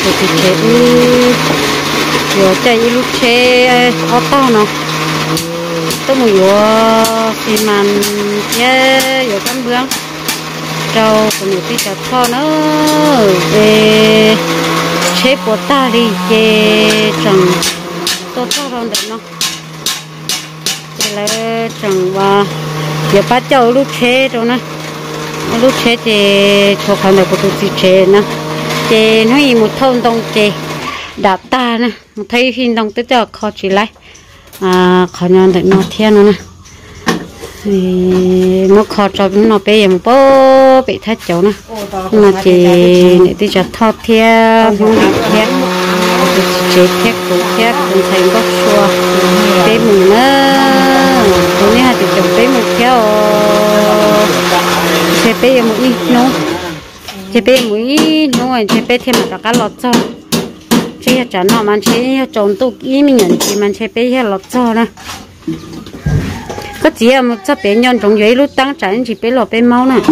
tụi chị chế vừa chạy lúc chế ô tô nó tôi muốn vừa thì mà chế vừa cắm bướm trâu của người tí chặt thọ nữa về chế của ta đi chế trồng tôi thọ rồi đấy nó chế là trồng và giờ bắt châu lúc chế rồi nè lúc chế thì cho khăn này của tụi chị chế nè chế nó gì một thôn đông chế đạp ta nè một thấy hình đông tới giờ khó chỉ lấy khó nhon được nó thiên nữa nè nó khó cho nó bé một bố bị thắt cháu nè mà chỉ để đi chặt thọ thiên không bị thiên chế thiên cũng thiên cũng thành gốc xua bé mùng nữa tối nay thì chồng bé một theo chế bé một ít nó chế bé một ít nó rồi chế bé thêm một cái lọt cho chế chả nó mà chế trồng tu ý mình nhận chỉ mà chế bé hết lọt cho nè có chỉ là một số bé nhân trồng dưới lúc tăng trái chỉ bé lọt bé máu nè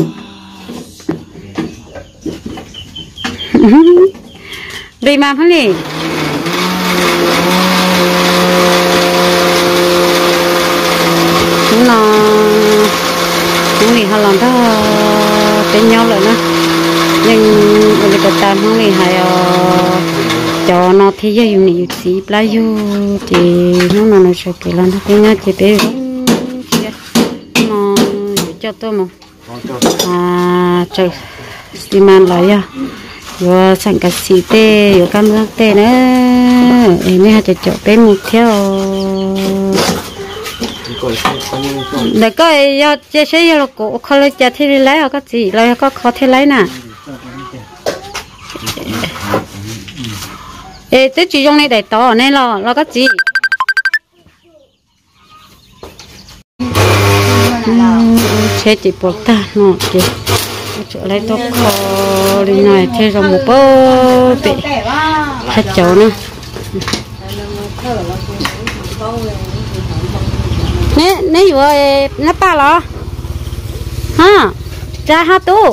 đi mà phải đi nó thì họ làm đó bên nhau lại nữa nhưng bây giờ ta không thì hay cho nó thì giờ dùng này gì lại dùng thì nó sẽ kỹ làm thế nhá chị bé nó cho tôi một trời xi măng lại à rồi sẵn cả xì tê rồi cam rang tê nữa em mới hay cho bé một theo để coi giờ chế sẽ giờ là cổ khó lấy chả thì lấy ở cái gì lấy có khó thì lấy nè ê tới chỉ trong này để to nên là cái gì chế chỉ buộc ta nó chị chỗ lấy to khó đi này thêm rồi một bó bị hết chỗ nữa nè vừa nó ba lọ ha ra ha tu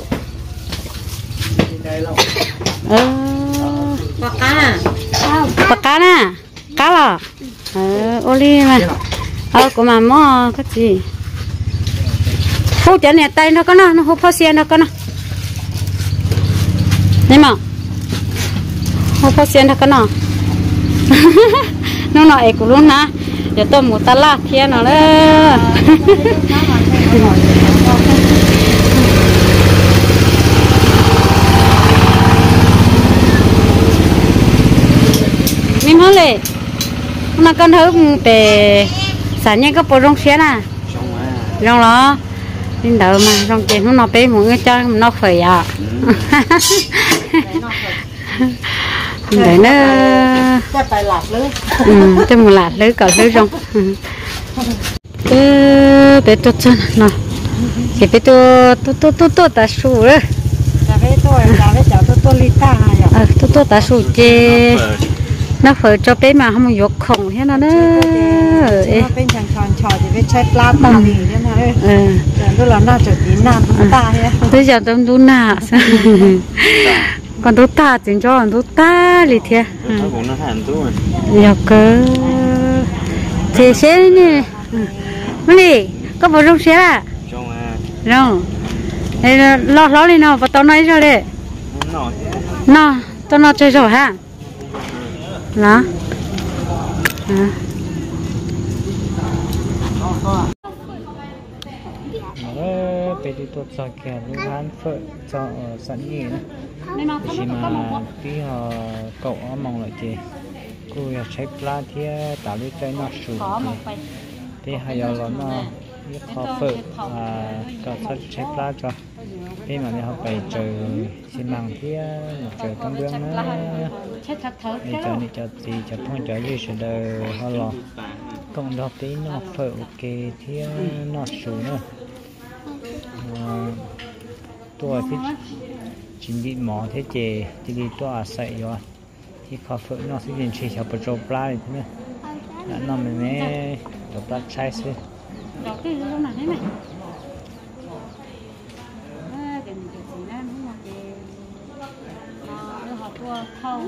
bạc cá nè cá lọ oli mà của mà mò cái gì hút chén này tay nó có nó hút phao xe nó có nó nhưng mà hút phao xe nó có nó nó nói của luôn nè giờ tôi muốn ta lát thiên nó đấy mình hỏi lại nó con thử để sản nhân có bộ rong xé nè rong đó nên đỡ mà rong tiền nó bé một cái cho nó khỏe à để nó cho một lạt lưới cỡ lưới rong bé tốt chân nè thì bé tôi ta su đấy tôi ta su chê nó phải cho bé mà không có khổng thế nào đó bên chẳng tròn tròn thì bên trái plat ta gì thế nào đấy tôi làm nào trở tín nam ta thế tôi giờ tôi đun nà còn tôi ta chính cho tôi ta đi thế cũng nó thành tôi giờ cơ thế xe nè đi có bộ rong xe à rong đây lo đi nào và tao nói rồi đấy nó tao nói chơi rồi ha đó bây giờ tôi cho kẻ lúc ăn phở cho sẵn gì nữa chỉ mà tí cậu mong lại chị cô ya chạy pla thì tạo lên cái nó sụp thì hay là nó khó phở cậu chạy pla cho khi mà họ phải chờ xin bằng thì chờ công việc nữa đi chờ thì chờ thông chờ gì sẽ đợi họ lo công đó tí nó phở ok thì nó sụp nữa tôi thì chính bị mỏ thế chế thì đi tôi sậy rồi thì khó phở nó sẽ biến chỉ cho bờ trâu pla này thôi đã nằm mình mới trâu pla chai xí thâu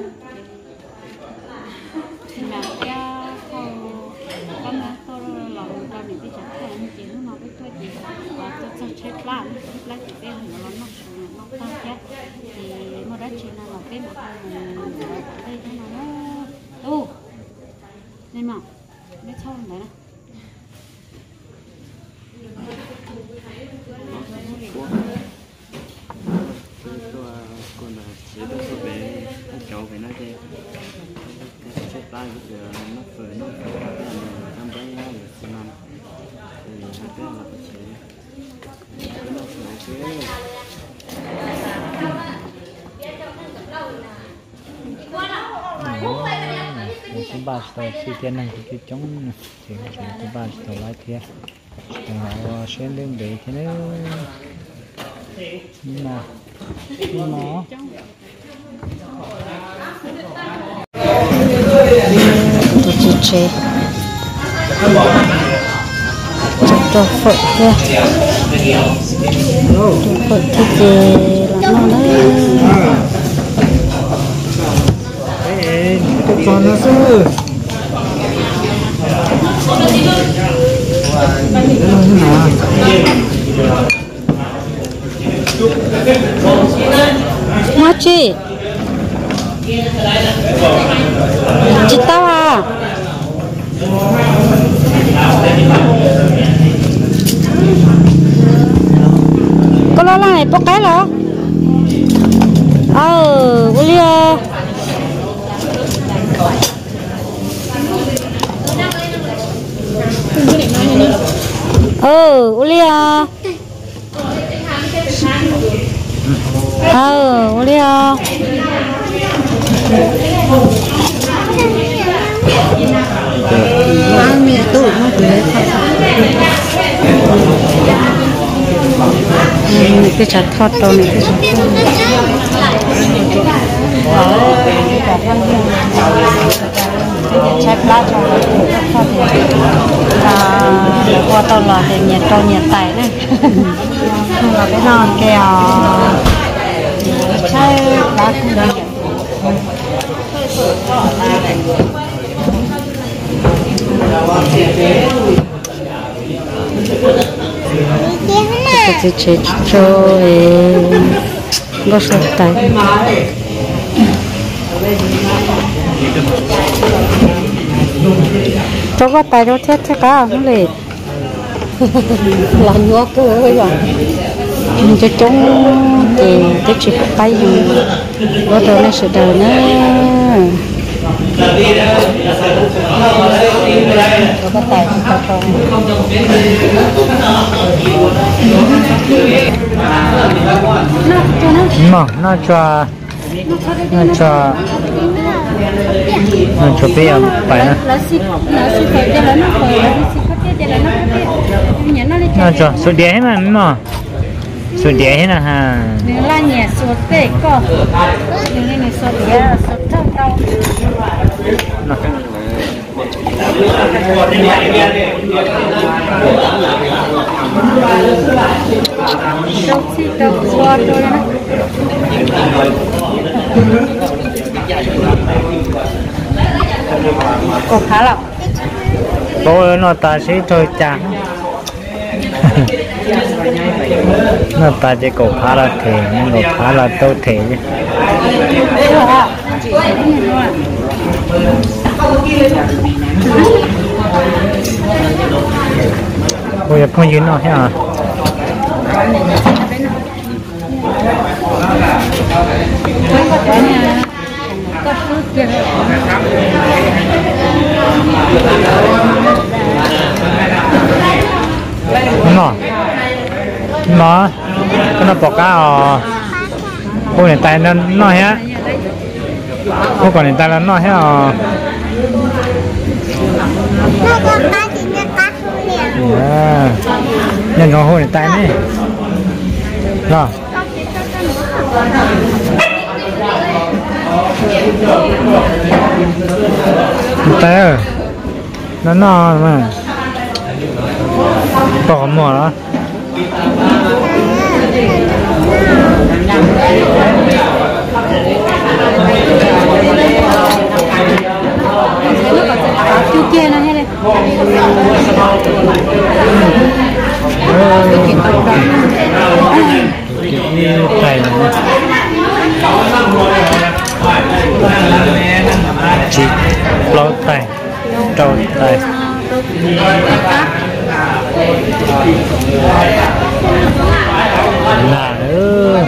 là cho thâu con nó tôi lòng cho những cái chẳng hạn chỉ nó với tôi thì và tôi sẽ chết lại chỉ cái nó tăng chết thì mà đó chỉ là cái một đây cái nó ô nên mà nó cho này nè con là chỉ được số về cháu về nó đi cái chết lại bây giờ nó phơi nó ăn bánh nó được xin ăn thì hai cái là phải chỉ nó phơi cái cái ba sợi xi tiền này cái chống thì cái ba sợi lại thiệt họ sẽ lên để thế này mà nó tôi chỉ chế cho phật kia phật thì chế là nó đấy tôi còn nó sư nó chị tao à có lo này bốc cái rồi William William William mang miệng tủ nó lấy cái chặt thoát đâu này cái chặt chặt lá cho là qua tàu là để nhiệt cho nhiệt tải này không là cái non kèo chai lá cũng được cái chế cho gót sợi tay cho gót tay cho thiết thế cả không lệ làm ngó cơ bây giờ mình cho chúng thì cái chụp tay gót đầu này sẽ đầu nữa có cái tay không nó cho bây giờ phải nó cho số đĩa hết mà số đĩa hết là ha là nhẹ số tệ co nên này số đĩa số thơm đâu đâu chỉ đâu qua thôi đó cổ phá lắm tôi nó ta sẽ thôi chán nó ta chỉ cổ phá là thể nhưng cổ phá là tôi thể bây giờ không dính nào hả nó bỏ cá cô này tay nó hả cô còn này tay nó hả nhân nó hôi này tay này rồi tay ơi nó mà bỏ mỏ đó tay chỉ lâu tay trâu tay là nữa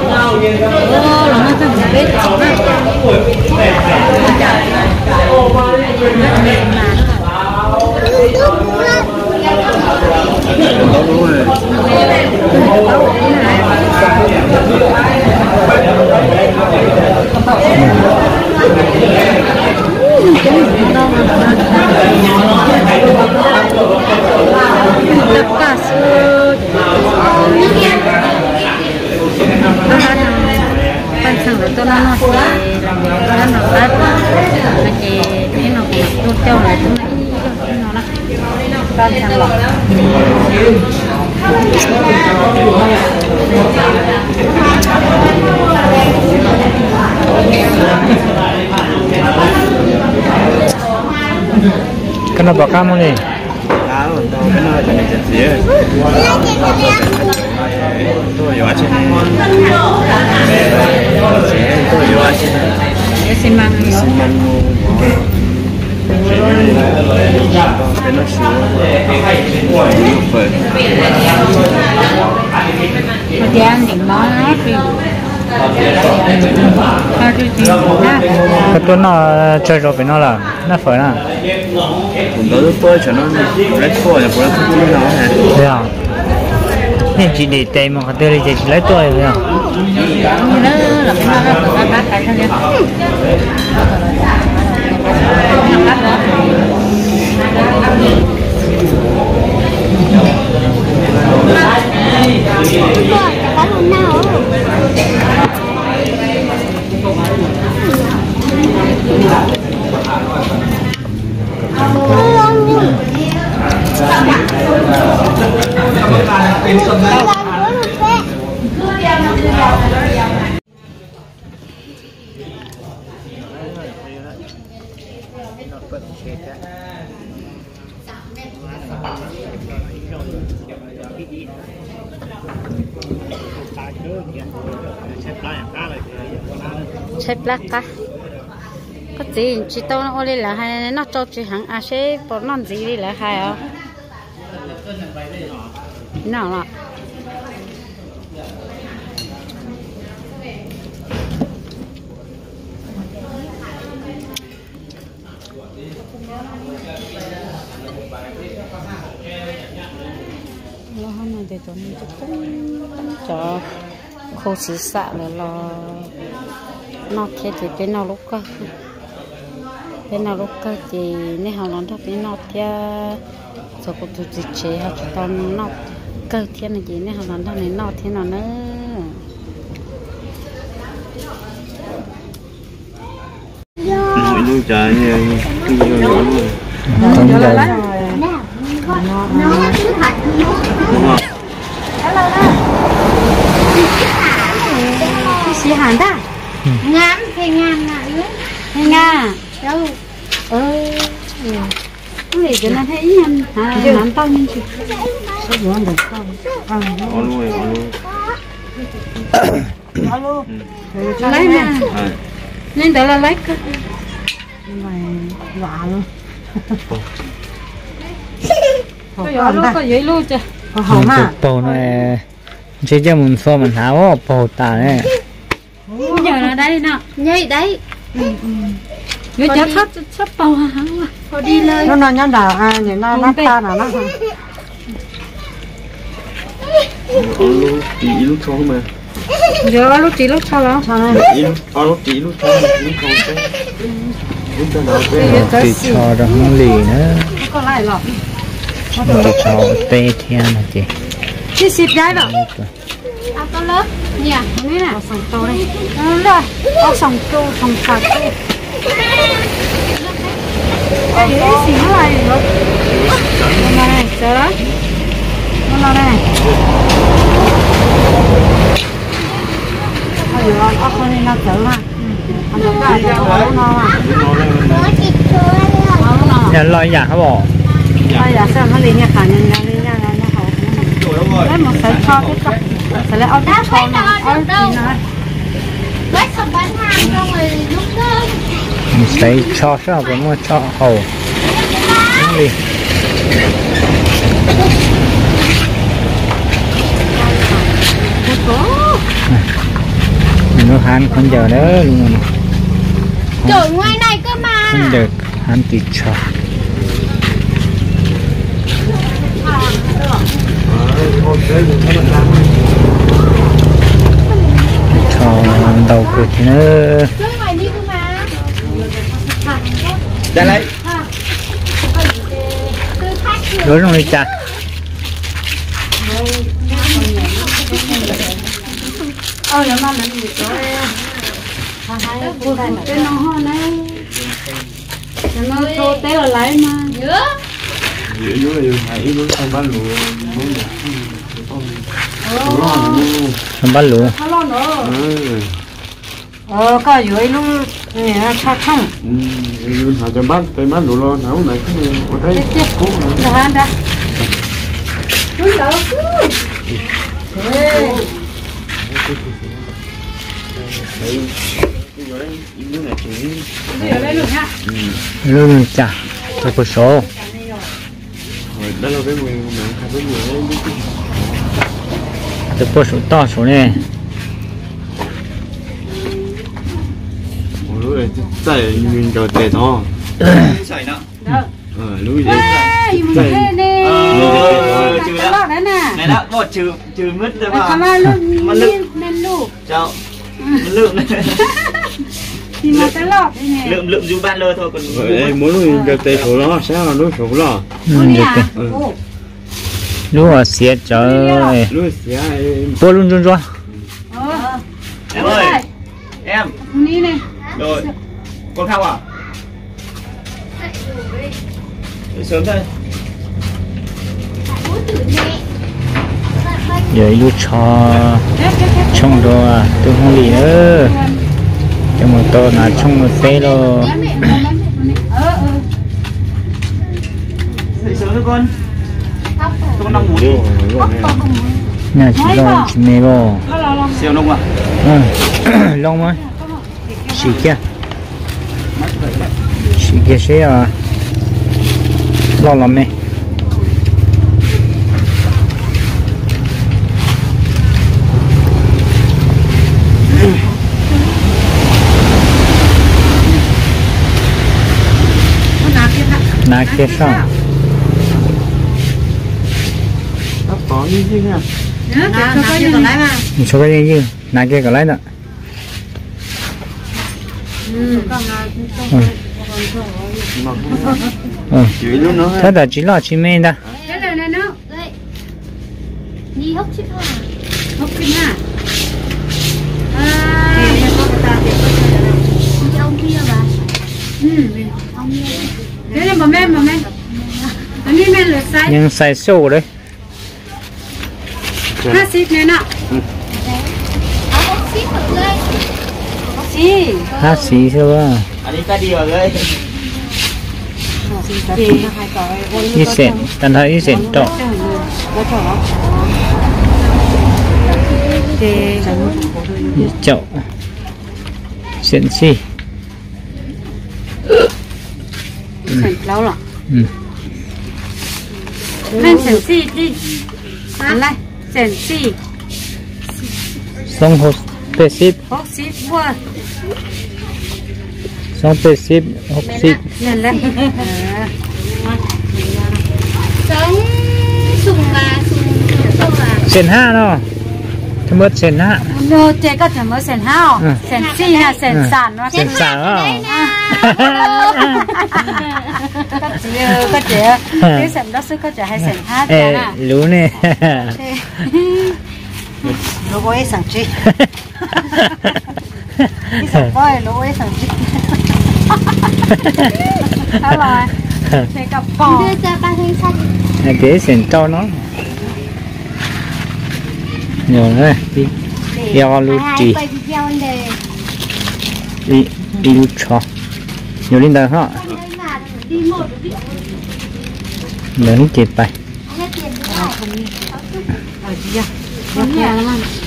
kenapa kamu nih? Cái tuần nó chơi rồi với nó là nó phải là tôi cho nó lấy tôi là bữa không nó hả? Thế à? Nên chỉ để tay mà không để chỉ lấy tôi thôi à? Đó là cái nó bắt cái thôi. Xếp lắc cả có gì chỉ tao nó đi là hay nó cho chị hàng à sẽ bỏ non gì đi là hay à nào là nó không để tụi mình cho khô xí xạ là nó thế thì bên nào lúc cơ thì nếu họ nói thật bên nào thì rồi cũng tụi chế họ cho tao nó cơ thiên là gì nếu họ nói thật nên nó thế nào nữa nuôi trời như cái gì đó không trời xí hàn ta ngán thì ngán là nga đâu cái này cho nó thấy nhanh làm tao nhanh chứ sao được không alo lấy nè nên đó là lấy cái mày lạ luôn có giấy luôn chứ hỏng mà bầu này chỉ cho mình xô mình tháo bầu tả này giờ là đây nè nhây đấy người chắc sắp bầu hả thôi đi lên nó nhăn đào à những nó lát ta là nó alo chị lúc không mà giờ lúc chị lúc sau đó alo chị lúc không lúc nào thì cho ra không lì nữa có lại lọ mình cho tê thiên là chị chị xịt gái vào à con lớn nhỉ nghĩ nè sòng tô đây rồi có sòng tô sòng sạc đây cái gì nó này rồi nó này chờ đó nó này bây giờ nó không nên nó chở mà nó cả cho nó mà nhà lôi giả hả bộ bây giờ sao nó liền nhà cả nhà nó học lấy một sợi cho cái sẽ lại ăn cho nó ăn gì nói lấy xong bán hàng xong rồi lúc đó thấy cho sao có mua cho hầu đúng đi nó han không giờ đó luôn trời ngoài này cơ mà không được han tịt cho đầu của thì nó đây lấy đối trong này chặt là mà mình bị cái nó hoa này nó thô té là lấy mà nhớ không bắt lúa có dưới luôn nè cha chong họ cho bắt tới bắt đủ lo nấu này có thấy cũ ra han ra đúng đâu luôn chả tôi có số đó là cái mình khai với người tôi có số to số này rồi tại mình cho tệ thôi sợi nó lúc gì cái lọ đấy nè này đó một trừ mứt thôi mà mà luôn nên luôn cháu lượng này thì mà cái lọ đấy nè lượng du ban lơ thôi còn muốn mình cho tệ số nó sao nó số nó lúc mà xé trời lúc xé tôi luôn luôn rồi em ơi em đi này rồi con khao à sớm thôi vậy lúc cho trong đó tôi không đi nữa cho một tô là trong một xe rồi dậy sớm thôi con đang ngủ đi nhà chị lo chị mẹ lo siêu nông à lông á chị kia sẽ lo lắm mẹ nãy kia sao có như thế nào số cái gì nãy kia có lấy đó thế là chỉ là chỉ mê đó cái này này nó đi hốc chip hốc kinh à đi ông kia bà ông kia thế là mà men anh đi men là sai nhưng sai sâu đấy 50này nọ hốc chip ở đây gì 50 thôi anh đi ta đi rồi đấy ít sen tan thấy ít sen trọ chậu sen xì lâu rồi ừ lên sen xì đi ăn lại sen xì xong hộp bê xíp hốc xí mua xong bê xíp hộp xíp lên lên sống sùng à sen ha nó thơm bớt sen ha nó chơi có thể mới sen hao sen xì là sen sản nó sen sản á có trẻ cái sen đó sức có trẻ hay sen hát ê lú nè lúa ấy sản chi cái sản voi lúa ấy sản chi đó rồi chơi cặp bò đưa cho ba thanh xanh cái sen to nó nhiều nữa đi đeo lú chỉ quay video đề đi lú chó nhiều lên đây hả đi một lớn kịp bay hết tiền nhà lắm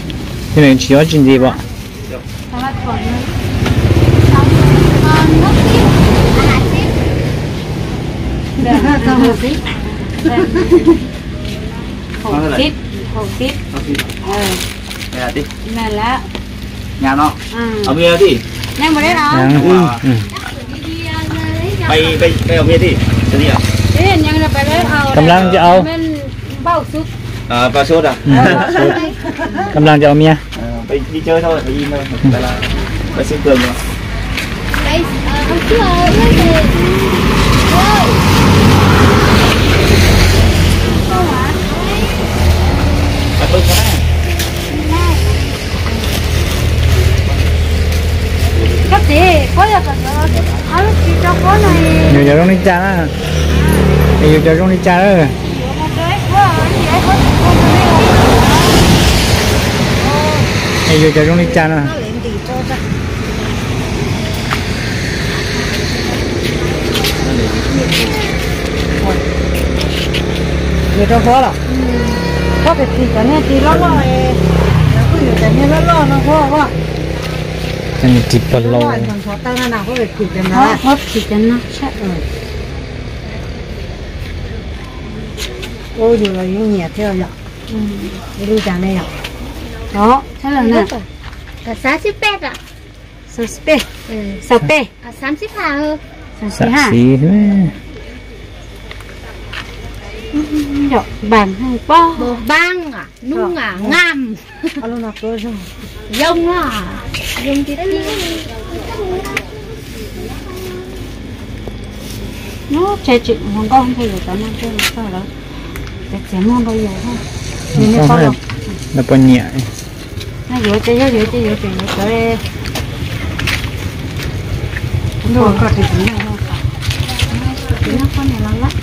ที่ไหนเชียวจริงดีป่ะสลัดก่อนเลย nước tiếp à tiếp เดี๋ยวทำสิ60 Nghe là tí นั่นแล้ว Nhà nó Ở nghe tí ยังไม่ได้หรอ Bay ở nghe tí Sao đi ạ เอ๊ะยังจะไปเลยเอากำลังจะเอาเป็นเบ้าซุป Vào sốt à กำลังจะเอาเมีย Bay đi chơi thôi Phải đi thôi Đây là Bay xin cường rồi đây ông chưa nói gì ôi sao hả Bay bớt cái cấp gì có giờ còn ở lúc chị cho có này nhiều giờ trong đi cha á nhiều giờ trong đi cha đó nhiều giờ trong đi cha nè người ta khó là có cái gì cả nên thì lo cứ nhiều cái nên lo nó khó quá anh chụp vào lâu còn khó tao nào có việc chụp cái nó nó hấp thì cho nó chắc ôi dù là những nhẹ theo vậy đi trả này đó thế là nè cả 60 pet ạ sao pe à 30 hà hơn xạ xí thế dọc bàn hay bao bờ bang à nung à ngam alo nó cơ rồi dông à dông tí tí nó chơi chuyện không con thì người ta mang chơi một sao đó để chém không bao giờ thôi nhưng nó có đâu là con nhẹ nó dễ chơi rồi có thể tính này không nó con này lắm lắm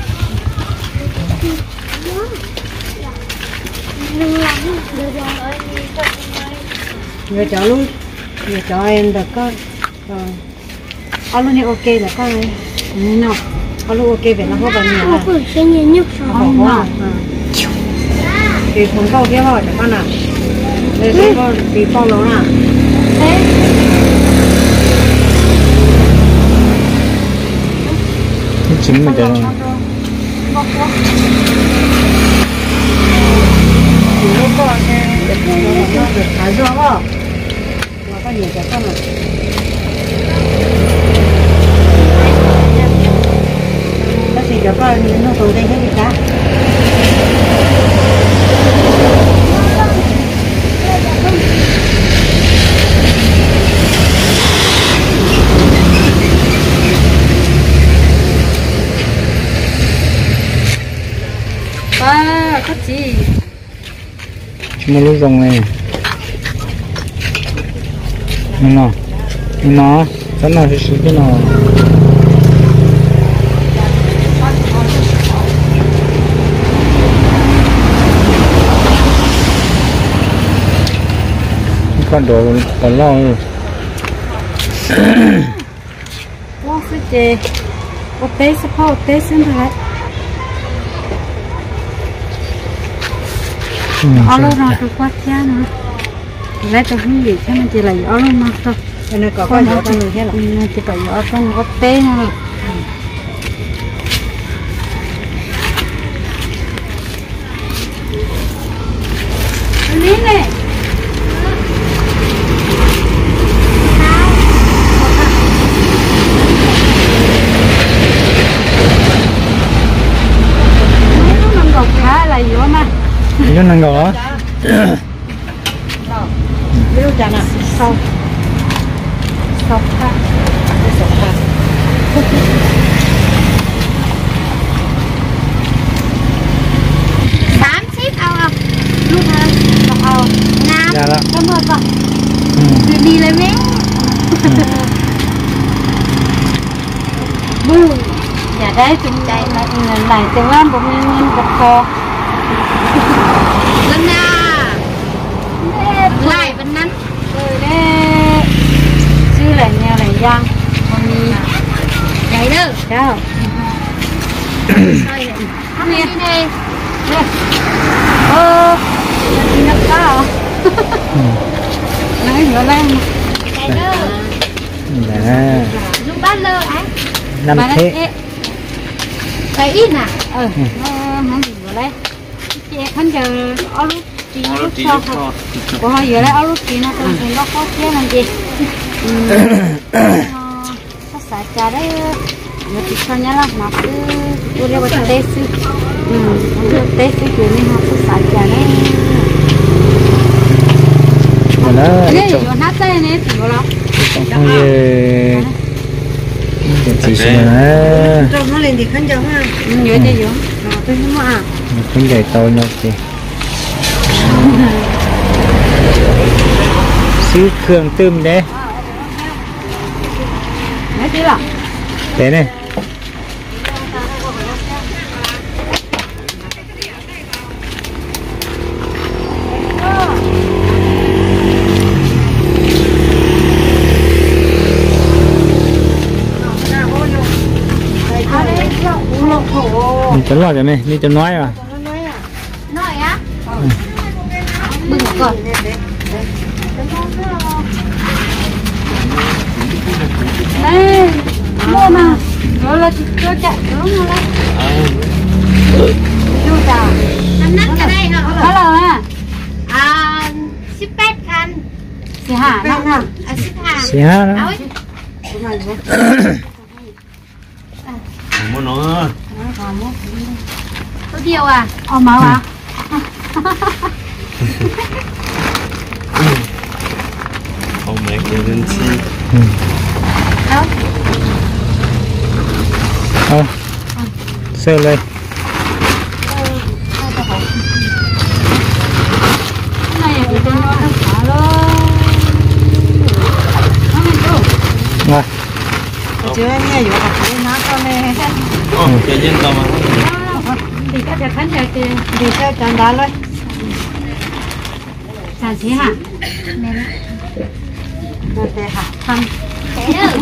người cháu luôn người cháu em được có alo này ok là có nào alo ok về nó có bao nhiêu không phải cái nhiều nhất không có thì không câu kia hỏi để con nào đây có tí phong nó nào chính mình cho nó có được thái dương không nó có nhiều cái con này nó chỉ cho con nó tối đây hết gì cả có gì một lúc rồng này nó rất là sự cái nào con đồ còn lo rồi lo cái gì ô té sẽ phao té xem thử lại alo nó được quá cha nữa lấy cái gì cho mình chỉ là alo mà thôi cái này có con nhỏ con người thế là chỉ phải ở trong có té nữa lý này khá là dữ mà nó năng gõ ví dụ chẳng nào sau khác tám ship ao không lúc ao nam dạ đó cảm ơn con đi lấy mấy bù nhà đấy chúng đây là lại từ ăn bụng nhân bột kho lên à lại bên nắng rồi đấy chứ là nhà này giang con đi vậy đó sao thôi đi đây đi nó cao Nói nữa lên. Cái đó. Nè. Lúc bắt lơ ấy. Năm thế. Cái ít nè. Không gì nữa lên. Chị khăn giờ ở lúc chị Nó lúc chỉ cho cho. của họ giờ đấy ở lúc chị nó còn tiền nó có chế làm gì. Nó xả trà đấy. Nó chỉ cho nhá là nó cứ tôi đeo vào tê sư. Tê sư kiểu này họ cứ xả trà đấy. Mà nó Nó nát tay này thì có lắm. không như chỉ là Trong nó lên thì khăn giống ha. Nhớ chứ giống. Tôi không mà. không dạy tôi đâu chị. Xíu cường tươm đấy. Nói chứ là. Thế này. Mình chấn lọt rồi này, đi chấn nói à? Nói á. Bừng còn. Đây, mua mà. Rồi là cho chạy nó lên. Chú chào. Năm nát cái đây hả? Hello ha. Ship pet khăn. Chị Hà năm hả? Ship hàng. Xí ha đó. Áo ấy. Không muốn nó. Có điều à? Máu à? Không mấy cái dân chi. Đâu? Thôi. Sơ lên. Này thì tôi nói thả luôn. Rồi. Chứ em nghe vừa học cái nó con này. Tự nhiên tao mà. Thì các bạn khán giả thì Đi theo chân đá luôn. sản sĩ hả? Được thế hả? Không. Thế đâu?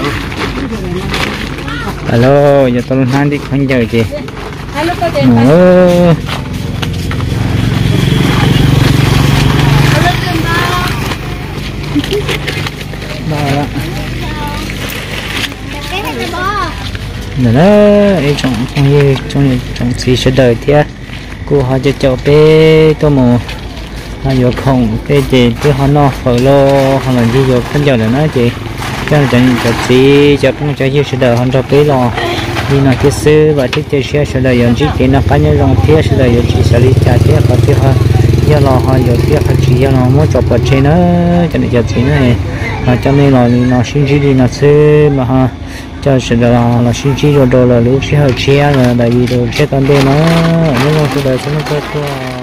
Alo, giờ tôi đang đi khoanh giờ chị. Hai lúc có tiền Ồ. Có lớp đường đâu? Đó đó. Cái này là bò. Nữa đó, ấy trong xí sẽ đời thế. Cô họจะเจาะไปตัวหมูhọอยู่ของไปจีที่เขานอกฝอยโลเขาหลังที่อยู่ขึ้นเจาะเลยนะจีcho nênจะสีจะต้องจะยืดเดินเขาจะไปรอนี่นะที่ซื้อว่าที่จะเชื่อเดินอย่างที่ที่นักการเงินลงเที่ยวเดินอย่างที่สลิจ่าเที่ยวเขาที่เขายาลอเขาอยู่ที่เขาจียาลอมั่วจบปัจจัยนะจะได้จะสีนะcho nên là nó sinh chi đi nóซื้อmà ha cho sự là sinh chi rồi đồ là lúc sẽ hơi chia là tại vì đồ sẽ còn đây nó nếu mà cái đời sẽ nó có